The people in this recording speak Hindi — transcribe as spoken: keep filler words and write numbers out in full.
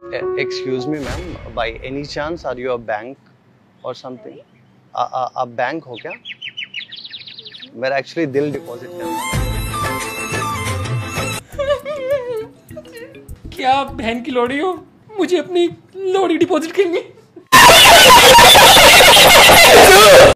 Excuse me, ma'am. By any chance, are you a bank or something? आप बैंक हो क्या? मेरा एक्चुअली दिल डिपॉजिट करना है। क्या आप बहन की लोड़ी हो? मुझे अपनी लोड़ी डिपॉजिट करनी।